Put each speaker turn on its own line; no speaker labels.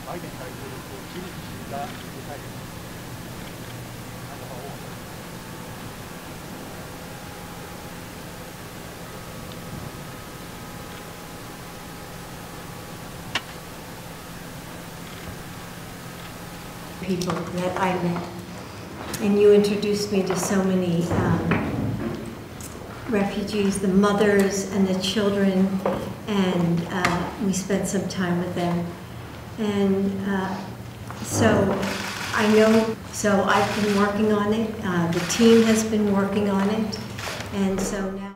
バイデン大統領とジル氏が出たいです。
People that I met, and you introduced me to so many refugees, the mothers and the children, and we spent some time with them. And so I know, so I've been working on it, the team has been working on it, and so now